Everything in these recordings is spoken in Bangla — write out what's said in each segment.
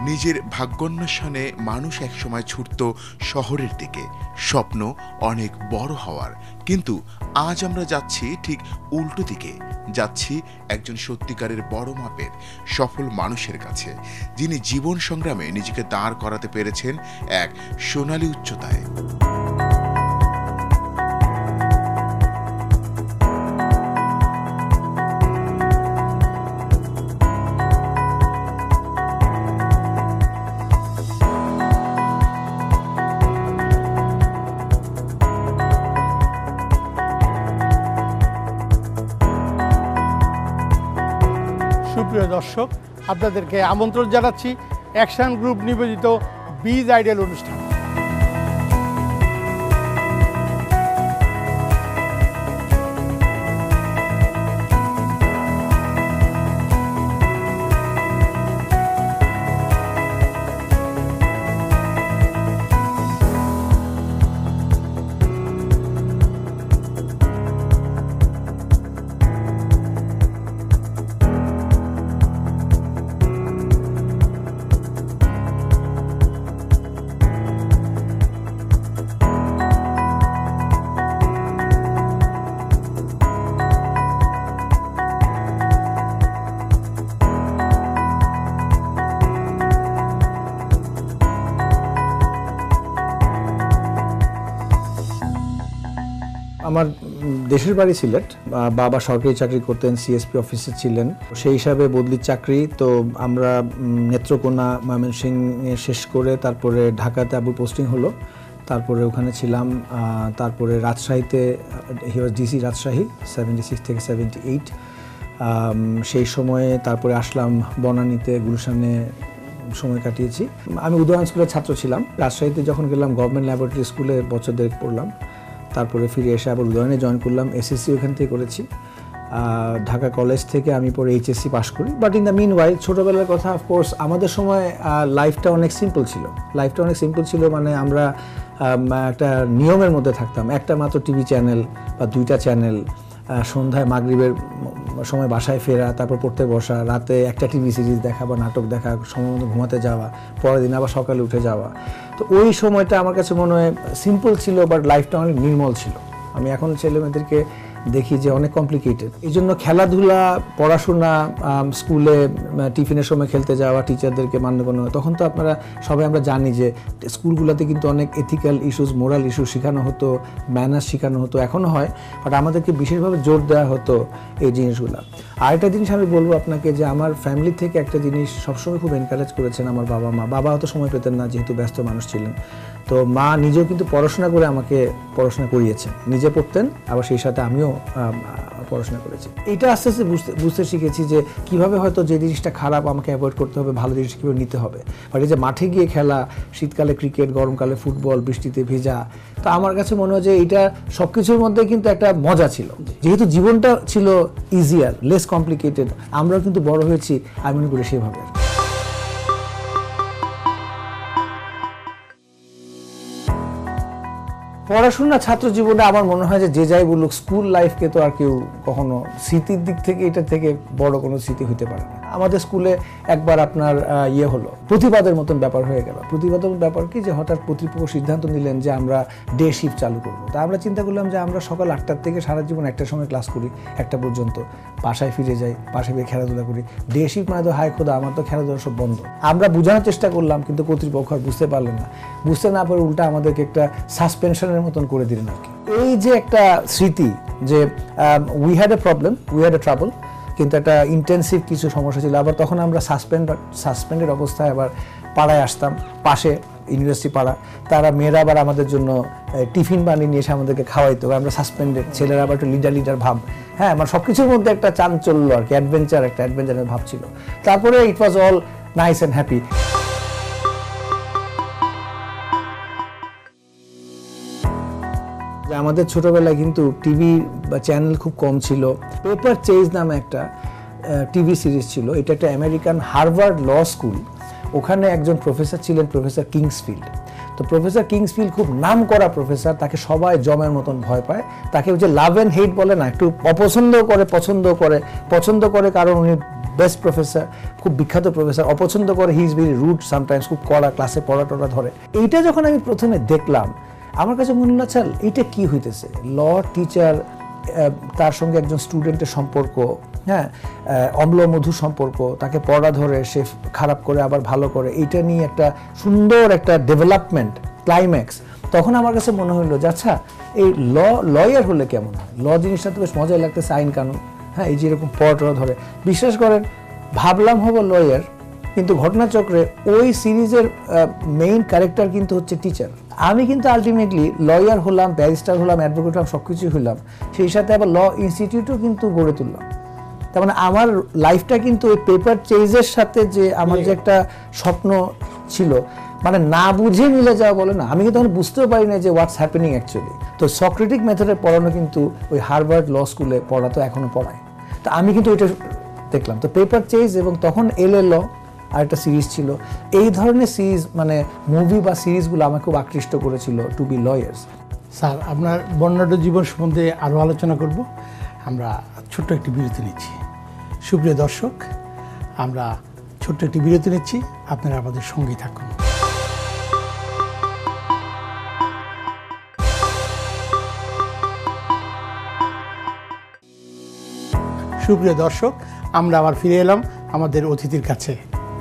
নিজের ভাগ্যান্বেষণে মানুষ একসময় ছুটত শহরের দিকে, স্বপ্ন অনেক বড় হওয়ার। কিন্তু আজ আমরা যাচ্ছি ঠিক উল্টো দিকে, যাচ্ছি একজন সত্যিকারের বড় মাপের সফল মানুষের কাছে, যিনি জীবন সংগ্রামে নিজেকে দাঁড় করাতে পেরেছেন এক সোনালী উচ্চতায়। সুপ্রিয় দর্শক, আপনাদেরকে আমন্ত্রণ জানাচ্ছি অ্যাকশন গ্রুপ নিবেদিত বিজ আইডল অনুষ্ঠান। আমার দেশের বাড়ি সিলেট, বাবা সরকারি চাকরি করতেন, সিএসপি অফিসে ছিলেন। সেই হিসাবে বদলির চাকরি, তো আমরা নেত্রকোনা ময়মনসিংহে শেষ করে তারপরে ঢাকাতে আবুর পোস্টিং হলো, তারপরে ওখানে ছিলাম। তারপরে রাজশাহীতে, হি ওয়াজ ডিসি রাজশাহী 76 থেকে 78। সেই সময়ে তারপরে আসলাম বনানীতে, গুলশানে সময় কাটিয়েছি। আমি উদয়ন স্কুলের ছাত্র ছিলাম। রাজশাহীতে যখন গেলাম গভর্নমেন্ট ল্যাবরেটরি স্কুলে বছর দেড়েক পড়লাম, তারপরে ফিরে এসে আবার উদয়নে জয়েন করলাম। এসএসসি ওখান থেকে করেছি। ঢাকা কলেজ থেকে আমি পরে এইচএসসি পাশ করি। But in the meanwhile, ছোটোবেলার কথা, অফকোর্স আমাদের সময় লাইফটা অনেক সিম্পল ছিল। মানে আমরা একটা নিয়মের মধ্যে থাকতাম। একটা মাত্র টিভি চ্যানেল বা দুইটা চ্যানেল, সন্ধ্যায় মাগরিবের সময় বাসায় ফেরা, তারপর পড়তে বসা, রাতে একটা টিভি সিরিজ দেখা বা নাটক দেখা, সময় মতো ঘুমাতে যাওয়া, পরের দিন আবার সকালে উঠে যাওয়া। তো ওই সময়টা আমার কাছে মনে হয় সিম্পল ছিল, বাট লাইফটা অনেক নির্মল ছিল। আমি এখন ছেলেমেয়েদেরকে দেখি যে অনেক কমপ্লিকেটেড। এই জন্য খেলাধুলা, পড়াশোনা, স্কুলে টিফিনের সময় খেলতে যাওয়া, টিচারদেরকে মান্যগণ্য, তখন তো সবাই আমরা জানি যে স্কুলগুলোতে কিন্তু অনেক এথিক্যাল ইস্যুস, মোরাল ইস্যু শেখানো হতো, ম্যানার্স শেখানো হতো, এখনও হয়। বাট আমাদেরকে বিশেষভাবে জোর দেওয়া হতো এই জিনিসগুলো। আরেকটা জিনিস আমি বলবো আপনাকে, যে আমার ফ্যামিলি থেকে একটা জিনিস সবসময় খুব এনকারেজ করেছেন আমার বাবা মা। বাবা হয়তো সময় পেতেন না, যেহেতু ব্যস্ত মানুষ ছিলেন। তো মা নিজেও কিন্তু পড়াশোনা করে আমাকে পড়াশোনা করিয়েছেন, নিজে পড়তেন, আবার সেই সাথে আমিও পড়াশোনা করেছি। এটা আস্তে আস্তে বুঝতে শিখেছি যে কীভাবে হয়তো যে জিনিসটা খারাপ আমাকে অ্যাভয়েড করতে হবে, ভালো জিনিস কীভাবে নিতে হবে। বাট এই যে মাঠে গিয়ে খেলা, শীতকালে ক্রিকেট, গরমকালে ফুটবল, বৃষ্টিতে ভেজা, তো আমার কাছে মনে হয় যে এটা সব কিছুর মধ্যে কিন্তু একটা মজা ছিল। যেহেতু জীবনটা ছিল ইজিয়ার, লেস কমপ্লিকেটেড, আমরাও কিন্তু বড় হয়েছি আমি মনে করি সেভাবে। পড়াশোনা ছাত্র জীবনে আমার মনে হয় যে যাই বলুক, স্কুল লাইফকে তো আর কেউ কখনো স্মৃতির দিক থেকে এটা থেকে বড় কোনো স্মৃতি হতে পারে না। আমাদের স্কুলে একবার আপনার হলো, প্রতিবাদের মতন ব্যাপার হয়ে গেল। প্রতিবাদের ব্যাপার কি, যে হঠাৎ কর্তৃপক্ষ সিদ্ধান্ত নিলেন যে আমরা ডে শিফট চালু করবো। তা আমরা চিন্তা করলাম যে আমরা সকাল 8টার থেকে সারা জীবন 1টার সময় ক্লাস করি, 1টা পর্যন্ত, বাসায় ফিরে যাই, বাসায় গিয়ে খেলাধুলা করি। ডে শিফট মানে তো হায় খোদা, আমার তো খেলাধুলা সব বন্ধ। আমরা বোঝানোর চেষ্টা করলাম, কিন্তু কর্তৃপক্ষ আর বুঝতে পারলেন না। বুঝতে না পারে উল্টা আমাদেরকে একটা সাসপেনশনের মতন করে দিলেন আর কি। এই যে একটা স্মৃতি, যে we had a problem, we had a trouble, কিন্তু একটা ইন্টেন্সিভ কিছু সমস্যা ছিল। আবার তখন আমরা সাসপেন্ডেড অবস্থায় আবার পাড়ায় আসতাম, পাশে ইউনিভার্সিটি পাড়া, তারা মেয়েরা আবার আমাদের জন্য টিফিন বানিয়ে নিয়ে এসে আমাদেরকে খাওয়াইতো। আমরা সাসপেন্ডেড, ছেলেরা আবার একটু লিডার ভাব, হ্যাঁ, আমার সব কিছুর মধ্যে একটা চাঞ্চল্য আর কি, অ্যাডভেঞ্চারের ভাব ছিল। তারপরে it was all nice and happy. আমাদের ছোটবেলায় কিন্তু টিভি বা চ্যানেল খুব কম ছিল। পেপার চেজ নামে একটা টিভি সিরিজ ছিল। এটা একটা আমেরিকান হার্ভার্ড ল স্কুল, ওখানে একজন প্রফেসর ছিলেন, প্রফেসর কিংসফিল্ড। তো প্রফেসর কিংসফিল্ড খুব নাম করা প্রফেসর, তাকে সবাই জমের মতন ভয় পায়। তাকে যে লাভ অ্যান্ড হেট বলে না, একটু অপছন্দ করে, পছন্দ করে কারণ উনি বেস্ট প্রফেসর, খুব বিখ্যাত প্রফেসর, অপছন্দ করে, he is very rude sometimes, খুব কড়া, ক্লাসে পড়া টড়া ধরে। এইটা যখন আমি প্রথমে দেখলাম আমার কাছে মনে হলো চাল এটা কি হইতেছে, ল টিচার তার সঙ্গে একজন স্টুডেন্টের সম্পর্ক, হ্যাঁ, অম্ল মধু সম্পর্ক, তাকে পড়া ধরে সে খারাপ করে আবার ভালো করে, এইটা নিয়ে একটা সুন্দর একটা ডেভেলপমেন্ট ক্লাইম্যাক্স। তখন আমার কাছে মনে হলো যে আচ্ছা এই লয়ার হলে কেমন হয়, ল জিনিসটা তো বেশ মজাই লাগতেছে, আইন কানুন, হ্যাঁ, এই যে এরকম পড়া ধরে। বিশ্বাস করেন ভাবলাম হবো লয়ার, কিন্তু ঘটনাচক্রে ওই সিরিজের মেইন ক্যারেক্টার কিন্তু হচ্ছে টিচার। আমি কিন্তু আলটিমেটলি লয়ার হলাম, ব্যারিস্টার হলাম, অ্যাডভোকেট হলাম, সব কিছুই হলাম, সেই সাথে আবার ল ইনস্টিটিউটও কিন্তু গড়ে তুললাম। তার মানে আমার লাইফটা কিন্তু ওই পেপার চেজের সাথে যে আমার যে একটা স্বপ্ন ছিল, মানে না বুঝে মিলে যাওয়া বলে না, আমি কিন্তু তখন বুঝতেও পারি না যে হোয়াটস হ্যাপেনিং অ্যাকচুয়ালি। তো সক্রেটিক মেথডে পড়ানো কিন্তু ওই হার্ভার্ড ল স্কুলে পড়া তো এখনো পড়ায়, তো আমি কিন্তু ওইটা দেখলাম। তো পেপার চেজ এবং তখন ল আর একটা সিরিজ ছিল, এই ধরনের সিরিজ মানে মুভি বা সিরিজগুলো আমাকে খুব আকৃষ্ট করেছিল টু বি লয়ার্স। স্যার, আপনার বর্ণাঢ্য জীবন সম্বন্ধে আরও আলোচনা করব, আমরা ছোট্ট একটি বিরতি নিচ্ছি। সুপ্রিয় দর্শক, আমরা ছোট্ট একটি বিরতি নিচ্ছি, আপনারা আমাদের সঙ্গেই থাকুন। সুপ্রিয় দর্শক, আমরা আবার ফিরে এলাম আমাদের অতিথির কাছে।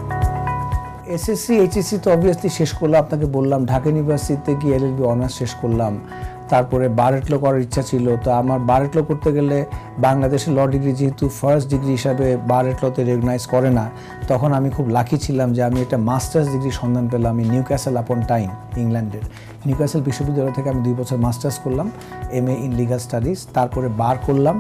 এসএসসি এইচএসসি তো অবভিয়াসলি শেষ করলাম, আপনাকে বললাম ঢাকা ইউনিভার্সিটিতে গিয়ে এলএলবি অনার্স শেষ করলাম। তারপরে বার এট ল করার ইচ্ছা ছিল, তো আমার বার এট ল করতে গেলে বাংলাদেশের ল ডিগ্রি যেহেতু ফার্স্ট ডিগ্রি হিসাবে বার এট লতে রেকগনাইজ করে না, তখন আমি খুব লাকি ছিলাম যে আমি একটা মাস্টার্স ডিগ্রির সন্ধান পেলাম। আমি নিউক্যাসল আপন টাইন, ইংল্যান্ডের নিউক্যাসল বিশ্ববিদ্যালয় থেকে আমি 2 বছর মাস্টার্স করলাম, MA ইন লিগাল স্টাডিজ। তারপরে বার করলাম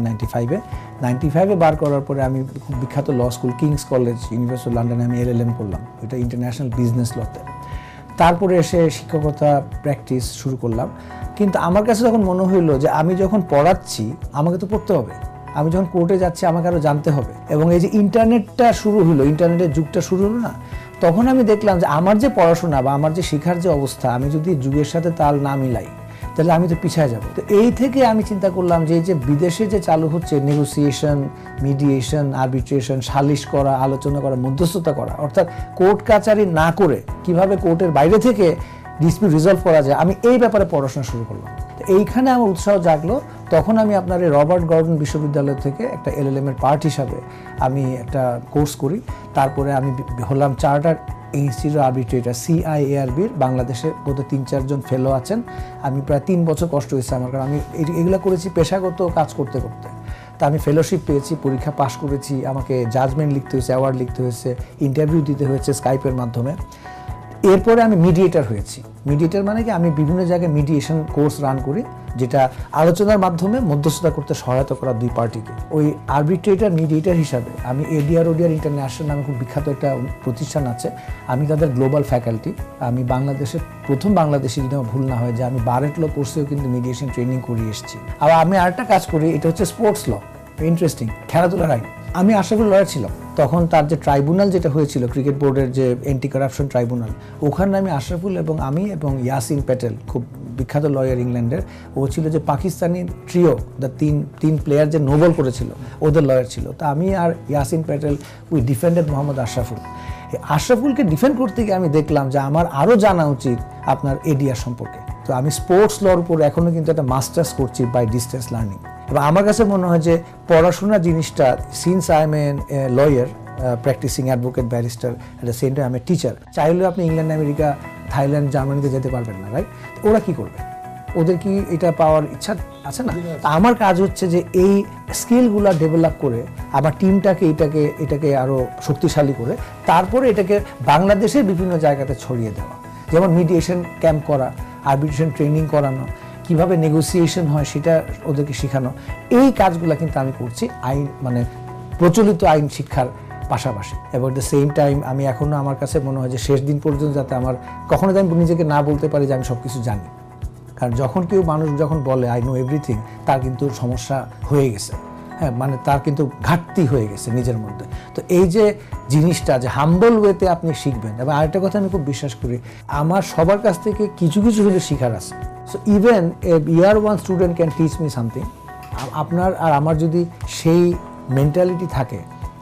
1995-এ বার করার পরে আমি খুব বিখ্যাত law school King's College University of লন্ডনে আমি LLM করলাম, এটা ইন্টারন্যাশনাল বিজনেস লতে। তারপরে এসে শিক্ষকতা প্র্যাকটিস শুরু করলাম। কিন্তু আমার কাছে যখন মনে হইলো যে আমি যখন পড়াচ্ছি আমাকে তো পড়তে হবে, আমি যখন কোর্টে যাচ্ছি আমাকে আরও জানতে হবে, এবং এই যে ইন্টারনেটটা শুরু হলো, ইন্টারনেটের যুগটা শুরু হলো না, তখন আমি দেখলাম যে আমার যে পড়াশোনা বা আমার যে শেখার যে অবস্থা, আমি যদি যুগের সাথে তাল না মিলাই তাহলে আমি তো পিছিয়ে যাব। তো এই থেকে আমি চিন্তা করলাম যে এই যে বিদেশে যে চালু হচ্ছে নেগোসিয়েশন, মিডিয়েশন, আরবিট্রেশন, সালিশ করা, আলোচনা করা, মধ্যস্থতা করা, অর্থাৎ কোর্ট কাচারি না করে কিভাবে কোর্টের বাইরে থেকে ডিসপিউট রিজলভ করা যায়, আমি এই ব্যাপারে পড়াশোনা শুরু করলাম। তো এইখানে আমার উৎসাহ জাগলো। তখন আমি আপনার এই রবার্ট গর্ডন বিশ্ববিদ্যালয় থেকে একটা LLM এর পার্ট হিসাবে আমি একটা কোর্স করি। তারপরে আমি হলাম চার্টার্ড ইনস্টিটিউট আরবিট্রেটর, CIARB-র বাংলাদেশে বোধহয় 3-4 জন ফেলো আছেন। আমি প্রায় 3 বছর কষ্ট হয়েছে আমার, কারণ আমি এগুলো করেছি পেশাগত কাজ করতে করতে। তা আমি ফেলোশিপ পেয়েছি, পরীক্ষা পাশ করেছি, আমাকে জাজমেন্ট লিখতে হয়েছে, অ্যাওয়ার্ড লিখতে হয়েছে, ইন্টারভিউ দিতে হয়েছে স্কাইপের মাধ্যমে। এরপরে আমি মিডিয়েটার হয়েছি। মিডিয়েটার মানে কি, আমি বিভিন্ন জায়গায় মিডিয়েশন কোর্স রান করি, যেটা আলোচনার মাধ্যমে মধ্যস্থতা করতে সহায়তা করা দুই পার্টিকে। ওই আরবিট্রেটর মিডিয়েটার হিসাবে আমি ওডিআর ইন্টারন্যাশনাল নামে খুব বিখ্যাত একটা প্রতিষ্ঠান আছে, আমি তাদের গ্লোবাল ফ্যাকাল্টি। আমি বাংলাদেশের প্রথম বাংলাদেশি, যদি আমার ভুল না হয়, যে আমি বার এট ল কোর্সেও কিন্তু মিডিয়েশন ট্রেনিং করিয়ে এসেছি। আবার আমি আরেকটা কাজ করি, এটা হচ্ছে স্পোর্টস ল, ইন্টারেস্টিং, খেলাধুলার আইন। আমি আশরাফুল লয়ার ছিলাম তখন, তার যে ট্রাইব্যুনাল যেটা হয়েছিল ক্রিকেট বোর্ডের যে অ্যান্টি কারাপশন ট্রাইব্যুনাল, ওখানে আমি আশরাফুল এবং আমি এবং ইয়াসিন প্যাটেল, খুব বিখ্যাত লয়ার ইংল্যান্ডের, ও ছিল যে পাকিস্তানি ট্রিও, দ্য তিন প্লেয়ার যে নোবেল করেছিল, ওদের লয়ার ছিল। তা আমি আর ইয়াসিন প্যাটেল উই ডিফেন্ডেড মোহাম্মদ আশরাফুল। এই আশরাফুলকে ডিফেন্ড করতে গিয়ে আমি দেখলাম যে আমার আরও জানা উচিত আপনার এডিআর সম্পর্কে। তো আমি স্পোর্টস লর উপর এখনও কিন্তু একটা মাস্টার্স করছি বাই ডিস্টেন্স লার্নিং। এবং আমার কাছে মনে হয় যে পড়াশোনা জিনিসটা, since I am a lawyer, practising advocate, barrister, at the same time আমি টিচার, চাইলেও আপনি ইংল্যান্ড, আমেরিকা, থাইল্যান্ড, জার্মানিতে যেতে পারবেন না, রাইট? ওরা কি করবে? ওদের কি এটা পাওয়ার ইচ্ছা আছে না? আমার কাজ হচ্ছে যে এই স্কিলগুলো ডেভেলপ করে আমার টিমটাকে এটাকে আরও শক্তিশালী করে তারপরে এটাকে বাংলাদেশের বিভিন্ন জায়গাতে ছড়িয়ে দেওয়া। যেমন মিডিয়েশন ক্যাম্প করা, আরবিট্রেশন ট্রেনিং করানো, কিভাবে নেগোসিয়েশন হয় সেটা ওদেরকে শেখানো। এই কাজগুলো কিন্তু আমি করছি আইন, মানে প্রচলিত আইন শিক্ষার পাশাপাশি। এবং দ্য সেম টাইম আমি এখনও, আমার কাছে মনে হয় যে শেষ দিন পর্যন্ত যাতে আমার কখনো আমি নিজেকে না বলতে পারি যে আমি সব কিছু জানি। কারণ যখন মানুষ যখন বলে আই নো এভরিথিং, তার কিন্তু সমস্যা হয়ে গেছে, হ্যাঁ, মানে তার কিন্তু ঘাটতি হয়ে গেছে নিজের মধ্যে। তো এই যে জিনিসটা, যে হাম্বল ওয়েতে আপনি শিখবেন। এবং আরেকটা কথা আমি খুব বিশ্বাস করি, আমার সবার কাছ থেকে কিছু হলে শিখার আছে। So even year 1 student can teach me something. আপনার আর আমার যদি সেই মেন্টালিটি থাকে,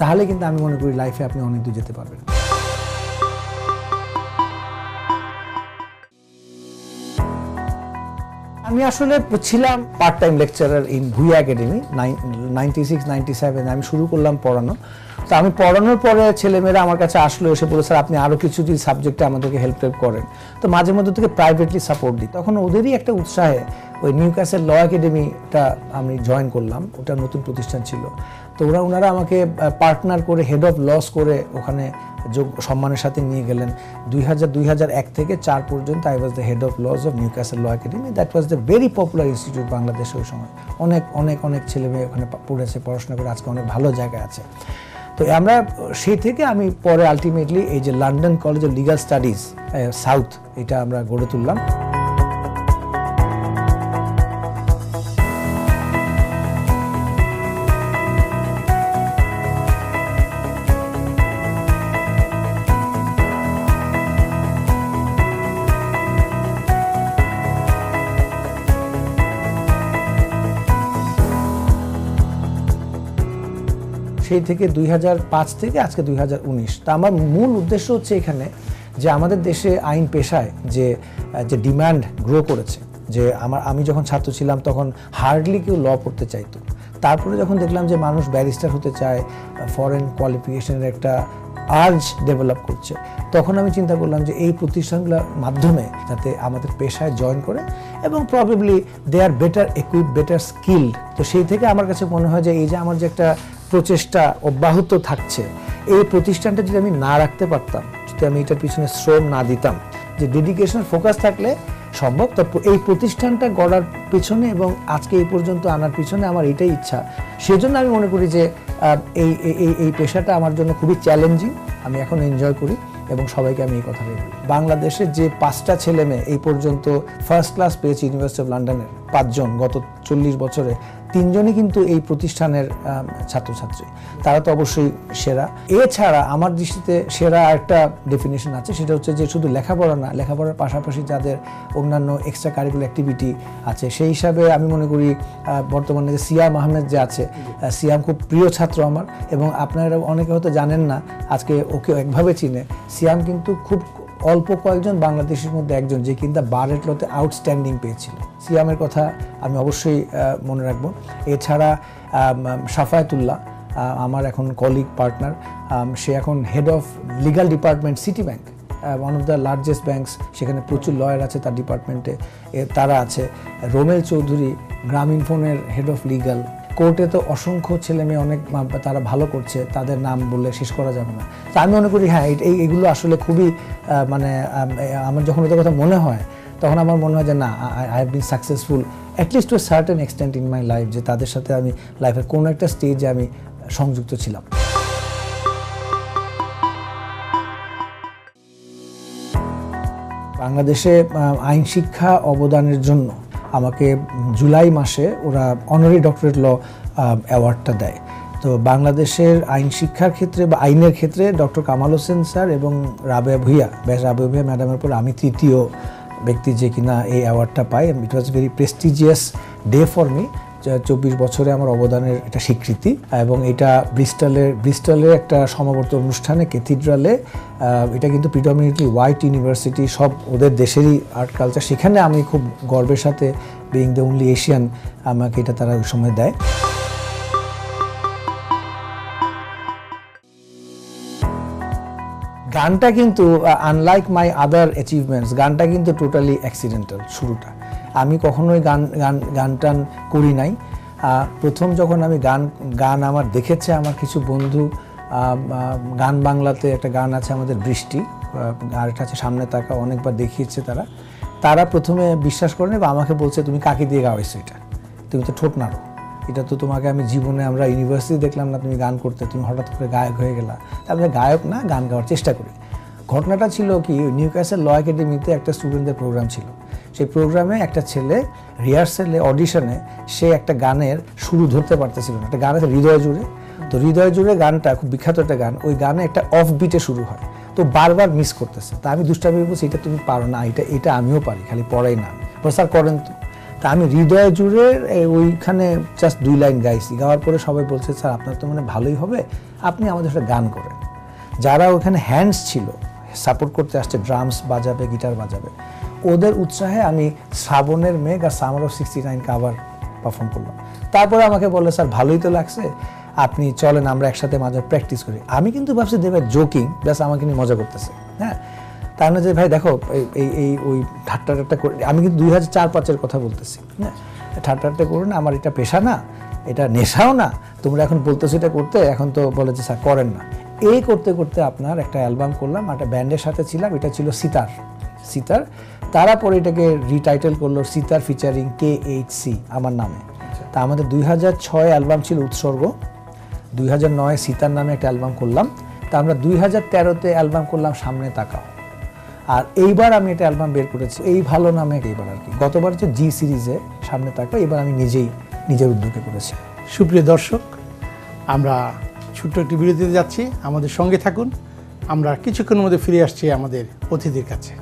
তাহলে কিন্তু আমি মনে করি লাইফে আপনি অনেক দূর যেতে পারবেন। আমি আসলে ছিলাম part time lecturer in Bhuiyan Academy 96-97 আমি শুরু করলাম পড়ানো। তো আমি পড়ানোর পরে ছেলেমেয়েরা আমার কাছে আসলো, এসে বলে স্যার আপনি আরও কিছু যদি সাবজেক্টে আমাদেরকে হেল্প করেন। তো মাঝে মধ্যে থেকে প্রাইভেটলি সাপোর্ট দিই। তখন ওদেরই একটা উৎসাহে ওই নিউ ক্যাসেল ল একাডেমিটা আমি জয়েন করলাম, ওটা নতুন প্রতিষ্ঠান ছিল। তো ওনারা আমাকে পার্টনার করে হেড অফ লস করে ওখানে সম্মানের সাথে নিয়ে গেলেন। 2001 থেকে 4 পর্যন্ত I was the head of laws of Newcastle Law Academy. That was the very popular institute বাংলাদেশে ওই সময়। অনেক ছেলে মেয়ে ওখানে পড়েছে, পড়াশোনা করে আজকে অনেক ভালো জায়গায় আছে। তো আমরা সেই থেকে আমি পরে আলটিমেটলি এই যে London College of Legal Studies South, এটা আমরা গড়ে তুললাম। সেই থেকে 2005 থেকে আজকে 2019। তা আমার মূল উদ্দেশ্য হচ্ছে এখানে যে আমাদের দেশে আইন পেশায় যে ডিমান্ড গ্রো করেছে, যে আমি যখন ছাত্র ছিলাম তখন হার্ডলি কেউ ল পড়তে চাইতো। তারপরে যখন দেখলাম যে মানুষ ব্যারিস্টার হতে চায়, ফরেন কোয়ালিফিকেশনের একটা আর্জ ডেভেলপ করছে, তখন আমি চিন্তা করলাম যে এই প্রতিষ্ঠানগুলোর মাধ্যমে যাতে আমাদের পেশায় জয়েন করে এবং probably they are better equip, better skilled. তো সেই থেকে আমার কাছে মনে হয় যে এই যে আমার যে একটা প্রচেষ্টা অব্যাহত থাকছে, এই প্রতিষ্ঠানটা যদি আমি না রাখতে পারতাম, যদি আমি এটার পিছনে শ্রম না দিতাম, যে ডেডিকেশন ফোকাস থাকলে সম্ভব। তো এই প্রতিষ্ঠানটা গড়ার পিছনে এবং আজকে এই পর্যন্ত আনার পিছনে আমার এটাই ইচ্ছা। সেজন্য আমি মনে করি যে এই পেশাটা আমার জন্য খুবই চ্যালেঞ্জিং, আমি এখন এনজয় করি এবং সবাইকে আমি এই কথাটাই বলি। বাংলাদেশের যে 5টা ছেলে মেয়ে এই পর্যন্ত ফার্স্ট ক্লাস পেয়েছে ইউনিভার্সিটি অফ লন্ডনের, 5 জন গত 40 বছরে, 3 জনই কিন্তু এই প্রতিষ্ঠানের ছাত্রছাত্রী। তারা তো অবশ্যই সেরা। এছাড়া আমার দৃষ্টিতে সেরা একটা ডেফিনেশন আছে, সেটা হচ্ছে যে শুধু লেখাপড়া না, লেখাপড়ার পাশাপাশি যাদের অন্যান্য এক্সট্রা কারিকুলার অ্যাক্টিভিটি আছে, সেই হিসাবে আমি মনে করি বর্তমানে যে সিয়াম আহমেদ যে আছে, সিয়াম খুব প্রিয় ছাত্র আমার, এবং আপনারা অনেকে হয়তো জানেন না, আজকে ওকে একভাবে চিনে। সিয়াম কিন্তু খুব অল্প কয়েকজন বাংলাদেশের মধ্যে একজন যে কিন্তু বার এট লতে আউটস্ট্যান্ডিং পেয়েছিল। সিয়ামের কথা আমি অবশ্যই মনে রাখবো। এছাড়া সাফায়াতুল্লাহ আমার এখন কলিগ পার্টনার, সে এখন head of legal department City Bank, one of the largest banks, সেখানে প্রচুর লয়ার আছে তার ডিপার্টমেন্টে, তারা আছে। রোমেল চৌধুরী গ্রামীণ ফোনের হেড অফ লিগাল। কোর্টে তো অসংখ্য ছেলে মেয়ে অনেক তারা ভালো করছে, তাদের নাম বললে শেষ করা যাবে না। তো আমি মনে করি হ্যাঁ, এইগুলো আসলে খুবই মানে আমার যখন ওদের কথা মনে হয় তখন আমার মনে হয় যে না, I have been successful at least to certain extent in my life, যে তাদের সাথে আমি লাইফের কোনো একটা স্টেজে আমি সংযুক্ত ছিলাম। বাংলাদেশে আইন শিক্ষা অবদানের জন্য আমাকে জুলাই মাসে ওরা অনারি ডক্টরেট ল অ্যাওয়ার্ডটা দেয়। তো বাংলাদেশের আইন শিক্ষার ক্ষেত্রে বা আইনের ক্ষেত্রে ডক্টর কামাল হোসেন স্যার এবং রাবেয়া ভুইয়া ম্যাডামের পর আমি তৃতীয় ব্যক্তি যে কিনা এই অ্যাওয়ার্ডটা পাই। It was very prestigious day for me. 24 বছরে আমার অবদানের এটা স্বীকৃতি, এবং এটা ব্রিস্টলের একটা সমাবর্তন অনুষ্ঠানে ক্যাথিড্রালে, এটা কিন্তু প্রিডমিনেটলি হোয়াইট ইউনিভার্সিটি, সব ওদের দেশেরই আর্ট কালচার, সেখানে আমি খুব গর্বের সাথে বিইং দ্য অনলি এশিয়ান আমাকে এটা তারা ওই সময় দেয়। গানটা কিন্তু আনলাইক মাই আদার অ্যাচিভমেন্টস, গানটা কিন্তু টোটালি অ্যাক্সিডেন্টাল। শুরুটা আমি কখনোই গান টান করি নাই। প্রথম যখন আমি গান আমার দেখেছে আমার কিছু বন্ধু, গান বাংলাতে একটা গান আছে আমাদের বৃষ্টি, আর এটা আছে সামনে তাকা, অনেকবার দেখিয়েছে তারা প্রথমে বিশ্বাস করেনি বা আমাকে বলছে তুমি কাকে দিয়ে গাওয়াইছো, এটা তুমি তো ঠোঁট নাড়ো, এটা তো তোমাকে আমি জীবনে আমরা ইউনিভার্সিটি দেখলাম না তুমি গান করতে, তুমি হঠাৎ করে গায়ক হয়ে গেলা। আমি গায়ক না, গান গাওয়ার চেষ্টা করি। ঘটনাটা ছিল কি, নিউ ক্যাসেল ল একাডেমিতে একটা স্টুডেন্টদের প্রোগ্রাম ছিল। সেই প্রোগ্রামে একটা ছেলে রিহার্সেলে অডিশনে সে একটা গানের শুরু ধরতে পারতেছিল না। একটা গান আছে হৃদয় জুড়ে, তো হৃদয় জুড়ে গানটা খুব বিখ্যাত একটা গান, ওই গানে একটা অফ বিটে শুরু হয়, তো বারবার মিস করতেছে। তা আমি দুষ্টামি বলছি এটা তুমি পারো না, এটা আমিও পারি, খালি পড়াই না। স্যার করেন তো। তা আমি হৃদয় জুড়ে ওইখানে জাস্ট 2 লাইন গাইছি, গাওয়ার পরে সবাই বলছে স্যার আপনার তো মানে ভালোই হবে, আপনি আমাদের সাথে গান করেন। যারা ওখানে হ্যান্ডস ছিল সাপোর্ট করতে আসছে, ড্রামস বাজাবে, গিটার বাজাবে, ওদের উৎসাহে আমি শ্রাবণের মেঘ আর সামার অফ 69 আবার পারফর্ম করলাম। তারপরে আমাকে বলে স্যার ভালোই তো লাগছে, আপনি চলেন আমরা একসাথে মাঝে প্র্যাকটিস করি। আমি কিন্তু ভাবছি দেবে জোকিং, ব্যাস আমাকে নিয়ে মজা করতেছে। হ্যাঁ, তার না যে ভাই দেখো এই ওই ঠাট্টা করে, আমি কিন্তু 2004-05 কথা বলতেছি। হ্যাঁ, ঠাট্টা করো না, আমার এটা পেশা না, এটা নেশাও না, তোমরা এখন বলতেছো এটা করতে, এখন তো বলে যে স্যার করেন না। এই করতে করতে আপনার একটা অ্যালবাম করলাম, একটা ব্যান্ডের সাথে ছিলাম, এটা ছিল সিতার। তারা পরে এটাকে রিটাইটেল করলো সিতার ফিচারিং KHC আমার নামে। তা আমাদের 2006 অ্যালবাম ছিল উৎসর্গ, 2009 সিতার নামে একটা অ্যালবাম করলাম। তা আমরা 2013-তে অ্যালবাম করলাম সামনে তাকাও। আর এইবার আমি একটা অ্যালবাম বের করেছি এই ভালো নামে, এইবার আর কি। গতবার হচ্ছে জি সিরিজে সামনে তাকাও, এবার আমি নিজের উদ্যোগে করেছি। সুপ্রিয় দর্শক, আমরা ছোট্ট একটি বিরতিতে যাচ্ছি, আমাদের সঙ্গে থাকুন। আমরা কিছুক্ষণের মধ্যে ফিরে আসছি আমাদের অতিথির কাছে।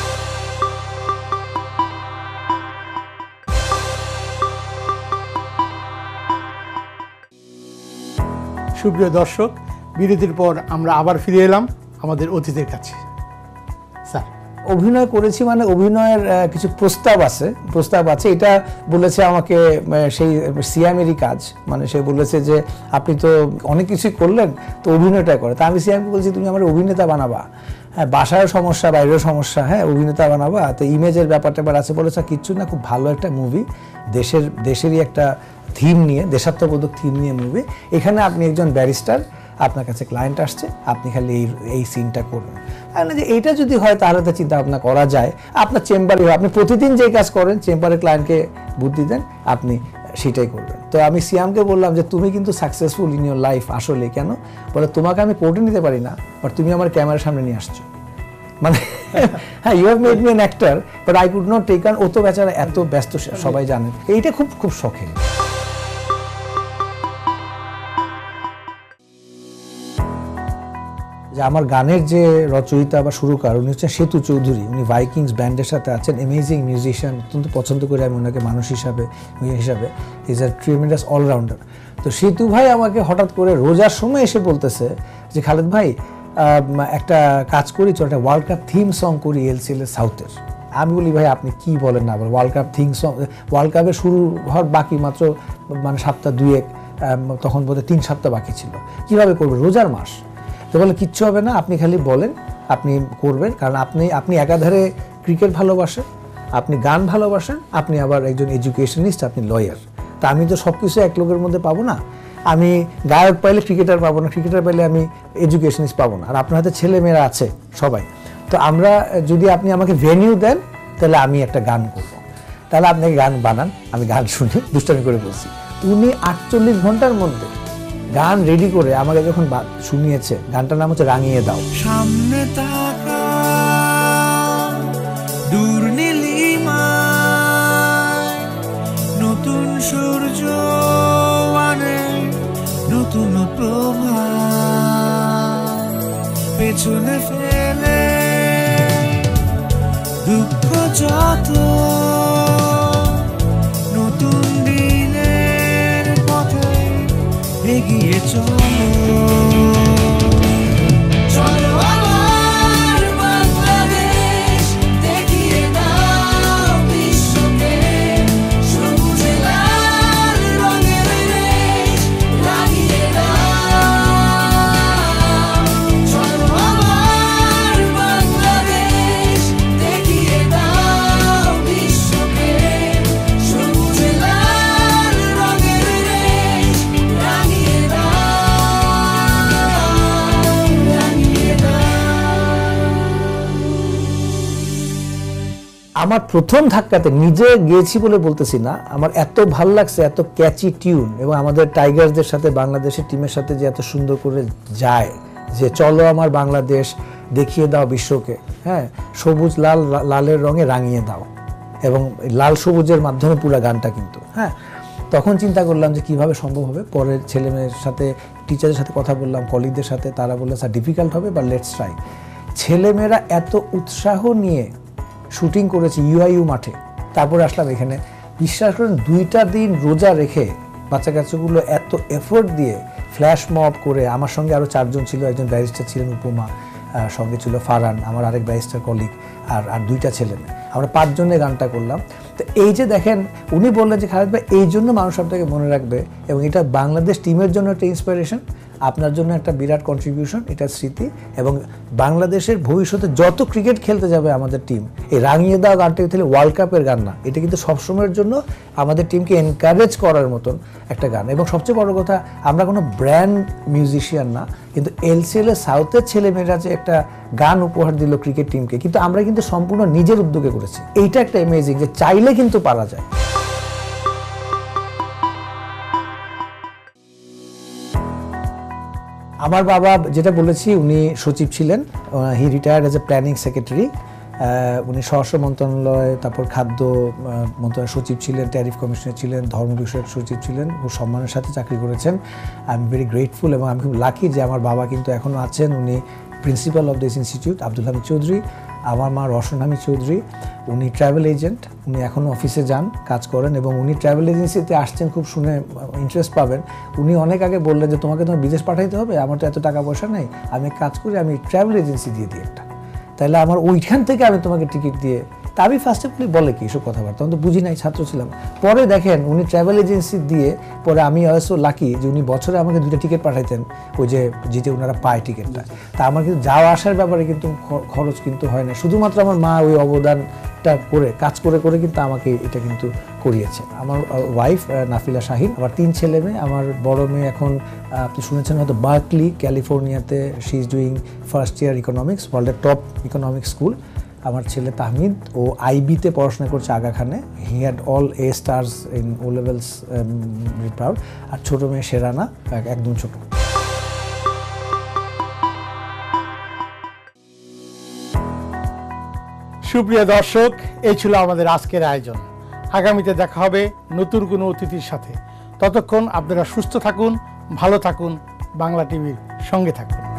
সুপ্রিয় দর্শক, বিরতির পর আমরা আবার ফিরে এলাম আমাদের অতিথির কাছে। স্যার, অভিনয় করেছি মানে অভিনয়ের কিছু প্রস্তাব আছে। এটা বলেছে আমাকে সেই সিয়ামেরই কাজ, মানে সে বলেছে যে আপনি তো অনেক কিছুই করলেন, তো অভিনয়টা করে। তা আমি সিয়ামকে বলছি তুমি আমার অভিনেতা বানাবা, হ্যাঁ বাসায়ও সমস্যা বাইরেও সমস্যা, হ্যাঁ অভিনেতা বানাবা, তো ইমেজের ব্যাপারটা আছে। বলেছে কিচ্ছু না, খুব ভালো একটা মুভি, দেশেরই একটা থিম নিয়ে, দেশাত্মবোধক থিম নিয়ে মুভি, এখানে আপনি একজন ব্যারিস্টার, আপনার কাছে ক্লায়েন্ট আসছে, আপনি খালি এই সিনটা করবেন। আর যে এইটা যদি হয় তাহলে তো চিন্তা ভাবনা করা যায়। আপনার চেম্বারে আপনি প্রতিদিন যে কাজ করেন, চেম্বারে ক্লায়েন্টকে বুদ্ধি দেন, আপনি সেটাই করবেন। তো আমি সিয়ামকে বললাম যে তুমি কিন্তু সাকসেসফুল ইন ইউর লাইফ। আসলে কেন? বলে তোমাকে আমি কোর্টে নিতে পারি না, বাট তুমি আমার ক্যামেরার সামনে নিয়ে আসছো, মানে হ্যাঁ you have made me an actor but I could not take. কারণ ও তো বেচারা এত ব্যস্ত, সবাই জানেন। এইটা খুব শখের। যে আমার গানের যে রচয়িতা বা সুরকার উনি হচ্ছেন সেতু চৌধুরী, উনি ভাইকিংস ব্যান্ডের সাথে আছেন, অ্যামেজিং মিউজিশিয়ান, অত্যন্ত পছন্দ করি আমি ওনাকে মানুষ হিসাবে ইজ আ ট্রিমেন্ডাস অলরাউন্ডার। তো সেতু ভাই আমাকে হঠাৎ করে রোজার সময় এসে বলতেছে যে খালেদ ভাই একটা কাজ করি, চল একটা ওয়ার্ল্ড কাপ থিম সং করি LCL এর সাউথের। আমি বলি ভাই আপনি কি বলেন না, বলেন world cup theme song, world কাপের শুরু হওয়ার বাকি মাত্র মানে সপ্তাহ 2-1, তখন বোধহয় 3 সপ্তাহ বাকি ছিল, কীভাবে করবেন, রোজার মাস। তো বলে কিচ্ছু হবে না, আপনি খালি বলেন, আপনি করবেন। কারণ আপনি একাধারে ক্রিকেট ভালোবাসেন, আপনি গান ভালোবাসেন, আপনি আবার একজন এডুকেশনিস্ট, আপনি লয়ার। তা আমি তো সব কিছু এক লোকের মধ্যে পাবো না। আমি গায়ক পাইলে ক্রিকেটার পাবো না, ক্রিকেটার পাইলে আমি এডুকেশনিস্ট পাবো না। আর আপনার হাতে ছেলে মেয়েরা আছে সবাই, তো আমরা যদি আপনি আমাকে ভেনিউ দেন তাহলে আমি একটা গান করবো, তাহলে আপনি গান বানান, আমি গান শুনি। দুষ্টামি করে বলছি। উনি 48 ঘন্টার মধ্যে গান রেডি করে আমাকে যখন শুনিয়েছে, গানটার নাম হচ্ছে রাঙিয়ে দাও। সামনে তাকা দূর নীলিমায় নতুন সূর্য আনে নতুন প্রভা, পেছনে ফেলে দুঃখ যত, নতুন দিনের পথে এগিয়ে চলো, চলো আমার বাংলাদেশ, দেখিয়ে দাও বিশ্বকে সবুজে লাল রঙের দেশ, রাঙিয়ে দাও, চলো আমার বাংলাদেশ, দেখিয়ে দাও বিশ্বকে সবুজে লাল রঙের দেশ, রাঙিয়ে আমার প্রথম ধাক্কাতে নিজে গিয়েছি বলে বলতেছি না, আমার এত ভাল লাগছে, এত ক্যাচি টিউন, এবং আমাদের টাইগার্সদের সাথে বাংলাদেশের টিমের সাথে যে এত সুন্দর করে যায়, যে চলো আমার বাংলাদেশ, দেখিয়ে দাও বিশ্বকে, হ্যাঁ সবুজ লাল লালের রঙে রাঙিয়ে দাও, এবং লাল সবুজের মাধ্যমে পুরো গানটা কিন্তু, হ্যাঁ তখন চিন্তা করলাম যে কিভাবে সম্ভব হবে। পরে ছেলে মেয়ের সাথে, টিচারের সাথে কথা বললাম, কলিগদের সাথে, তারা বললো স্যার ডিফিকাল্ট হবে বা লেটস ট্রাই। ছেলেমেয়েরা এত উৎসাহ নিয়ে শুটিং করেছি ইউআইইউ মাঠে, তারপরে আসলাম এখানে বিশ্বাস করেন 2টা দিন রোজা রেখে বাচ্চা কাচ্চাগুলো এত এফোর্ট দিয়ে ফ্ল্যাশ মব করে, আমার সঙ্গে আরও 4 জন ছিল, একজন ব্যারিস্টার ছিলেন উপমা, সঙ্গে ছিল ফারহান আমার আরেক ব্যারিস্টার কলিগ, আর 2টা ছেলে মেয়ে, আমরা 5 জনে গানটা করলাম। তো এই যে দেখেন, উনি বললেন যে খালেদ ভাই এই জন্য মানুষ আপনাকে মনে রাখবে, এবং এটা বাংলাদেশ টিমের জন্য একটা ইন্সপিরেশন, আপনার জন্য একটা বিরাট কন্ট্রিবিউশন, এটা স্মৃতি। এবং বাংলাদেশের ভবিষ্যতে যত ক্রিকেট খেলতে যাবে আমাদের টিম, এই রাঙিয়ে দাও গানটা তাহলে ওয়ার্ল্ড কাপের গান না, এটা কিন্তু সবসময়ের জন্য আমাদের টিমকে এনকারেজ করার মতন একটা গান। এবং সবচেয়ে বড় কথা, আমরা কোনো ব্র্যান্ড মিউজিশিয়ান না, কিন্তু এলসিএল এর সাউথের ছেলেমেয়েরা যে একটা গান উপহার দিল ক্রিকেট টিমকে, কিন্তু আমরা কিন্তু সম্পূর্ণ নিজের উদ্যোগে করেছি। এইটা একটা অ্যামেজিং, যে চাইলে কিন্তু পারা যায়। আমার বাবা যেটা বলেছি, উনি সচিব ছিলেন, he retired as a planning secretary. উনি স্বরাষ্ট্র মন্ত্রণালয়, তারপর খাদ্য মন্ত্রণালয়ের সচিব ছিলেন, ট্যারিফ কমিশনার ছিলেন, ধর্ম বিষয়ক সচিব ছিলেন, খুব সম্মানের সাথে চাকরি করেছেন। আই এম ভেরি গ্রেটফুল, এবং আমি খুব লাকি যে আমার বাবা কিন্তু এখনও আছেন। উনি principal of this institute Abdul Hamid Chowdhury. আমার মা রওশন হামিদ চৌধুরী, উনি ট্রাভেল এজেন্ট, উনি এখনও অফিসে যান, কাজ করেন, এবং উনি ট্রাভেল এজেন্সিতে আসছেন, খুব শুনে ইন্টারেস্ট পাবেন। উনি অনেক আগে বললেন যে তোমাকে তোমার বিদেশ পাঠাইতে হবে, আমার তো এত টাকা পয়সা নেই, আমি কাজ করি, আমি ট্রাভেল এজেন্সি দিয়ে দিই একটা, তাহলে আমার ওইখান থেকে আমি তোমাকে টিকিট দিয়ে। তা আমি ফার্স্টে বলে কি এসব কথাবার্তা, আমি তো বুঝি নাই, ছাত্র ছিলাম। পরে দেখেন উনি ট্রাভেল এজেন্সি দিয়ে, পরে আমি অলসো লাকি যে উনি বছরে আমাকে 2টা টিকিট পাঠাইতেন, ওই যে যেতে ওনারা পায় টিকিটটা। তা আমার কিন্তু যাওয়া আসার ব্যাপারে কিন্তু খরচ কিন্তু হয় না, শুধুমাত্র আমার মা ওই অবদানটা করে, কাজ করে করে কিন্তু আমাকে এটা কিন্তু করিয়েছে। আমার ওয়াইফ নাফিলা শাহিন, আমার 3 ছেলে মেয়ে। আমার বড় মেয়ে এখন আপনি শুনেছেন হয়তো বার্কলি, ক্যালিফোর্নিয়াতে, she is doing first year economics, ওয়ার্ল্ডের টপ ইকোনমিক্স স্কুল। আমার ছেলে তাহমিদ, ও আইবিতে পড়াশোনা করছে আগা খানে, he had all A stars in O levels, proud. আর ছোটো মেয়ে শেরানা, একদম ছোট। সুপ্রিয় দর্শক, এই ছিল আমাদের আজকের আয়োজন। আগামীতে দেখা হবে নতুন কোনো অতিথির সাথে। ততক্ষণ আপনারা সুস্থ থাকুন, ভালো থাকুন, বাংলা টিভির সঙ্গে থাকুন।